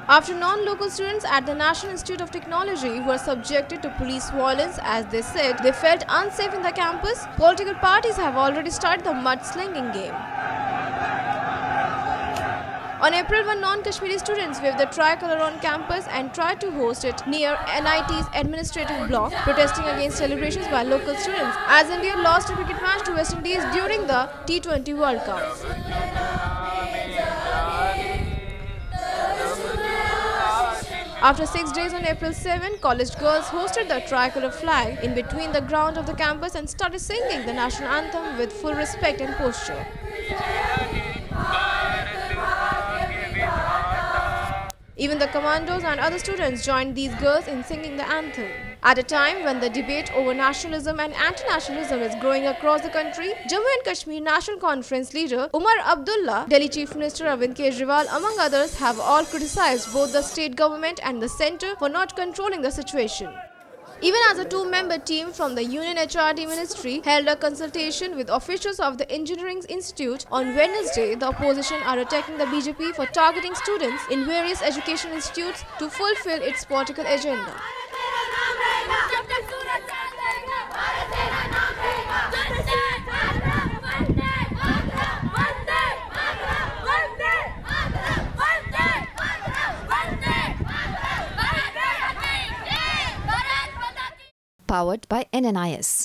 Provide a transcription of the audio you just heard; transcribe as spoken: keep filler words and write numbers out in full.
After non-local students at the National Institute of Technology who were subjected to police violence as they said they felt unsafe in the campus, political parties have already started the mudslinging game. On April first, non-Kashmiri students waved the tricolour on campus and tried to host it near N I T's administrative block, protesting against celebrations by local students as India lost a cricket match to West Indies during the T twenty World Cup. After six days on April seventh, college girls hosted the tricolour flag in between the ground of the campus and started singing the national anthem with full respect and posture. Even the commandos and other students joined these girls in singing the anthem. At a time when the debate over nationalism and anti-nationalism is growing across the country, Jammu and Kashmir National Conference leader Umar Abdullah, Delhi Chief Minister Arvind Kejriwal among others have all criticized both the state government and the centre for not controlling the situation. Even as a two-member team from the Union H R D Ministry held a consultation with officials of the Engineering Institute on Wednesday, the opposition are attacking the B J P for targeting students in various education institutes to fulfill its political agenda. Powered by N N I S.